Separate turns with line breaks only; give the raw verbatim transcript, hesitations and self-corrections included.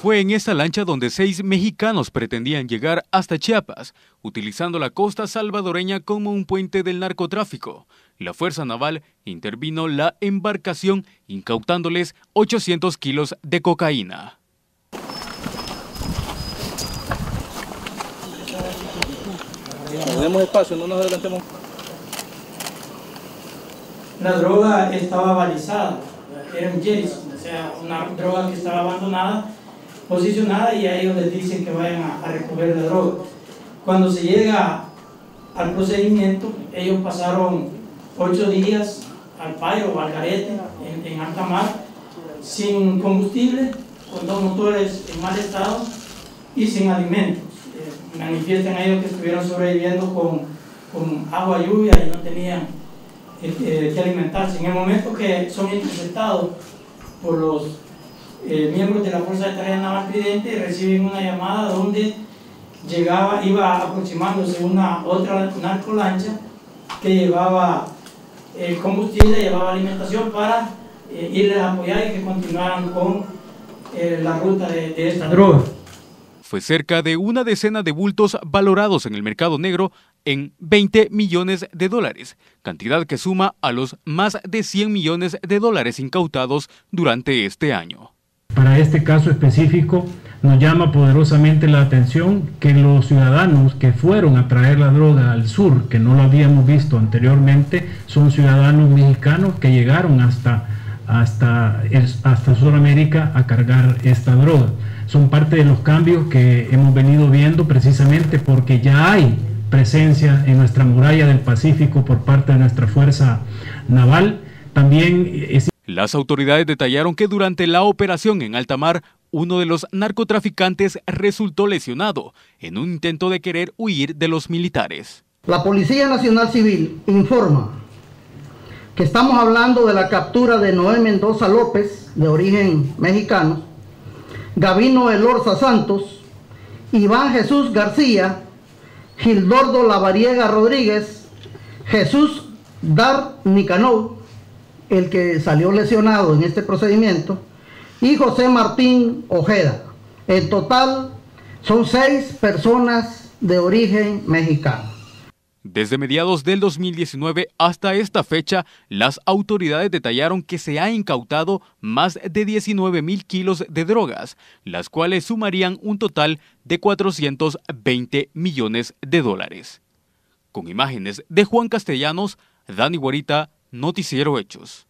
Fue en esta lancha donde seis mexicanos pretendían llegar hasta Chiapas, utilizando la costa salvadoreña como un puente del narcotráfico. La Fuerza Naval intervino la embarcación, incautándoles ochocientos kilos de cocaína.
Tenemos espacio, no nos adelantemos.
La droga estaba balizada, era un jettison, o sea, una droga que estaba abandonada, posicionada, y a ellos les dicen que vayan a, a recoger la droga. Cuando se llega al procedimiento, ellos pasaron ocho días al pairo o al garete en, en alta mar, sin combustible, con dos motores en mal estado y sin alimentos. Eh, manifiestan ellos que estuvieron sobreviviendo con, con agua, lluvia, y no tenían eh, que alimentarse. En el momento que son interceptados por los eh, miembros de la Fuerza de Tarea Naval Tridente, reciben una llamada donde llegaba, iba aproximándose una otra narcolancha que llevaba eh, combustible, llevaba alimentación para eh, irles a apoyar y que continuaran con eh, la ruta de, de esta droga.
Fue cerca de una decena de bultos valorados en el mercado negro en veinte millones de dólares, cantidad que suma a los más de cien millones de dólares incautados durante este año.
Para este caso específico, nos llama poderosamente la atención que los ciudadanos que fueron a traer la droga al sur, que no lo habíamos visto anteriormente, son ciudadanos mexicanos que llegaron hasta, hasta, hasta Sudamérica a cargar esta droga. Son parte de los cambios que hemos venido viendo precisamente porque ya hay presencia en nuestra muralla del Pacífico por parte de nuestra Fuerza Naval. También es...
Las autoridades detallaron que durante la operación en alta mar, uno de los narcotraficantes resultó lesionado en un intento de querer huir de los militares.
La Policía Nacional Civil informa que estamos hablando de la captura de Noé Mendoza López, de origen mexicano, Gavino Elorza Santos, Iván Jesús García, Gildordo Lavariega Rodríguez, Jesús Dar Nicanor, el que salió lesionado en este procedimiento, y José Martín Ojeda. En total son seis personas de origen mexicano.
Desde mediados del dos mil diecinueve hasta esta fecha, las autoridades detallaron que se ha incautado más de diecinueve mil kilos de drogas, las cuales sumarían un total de cuatrocientos veinte millones de dólares. Con imágenes de Juan Castellanos, Dani Guarita, Noticiero Hechos.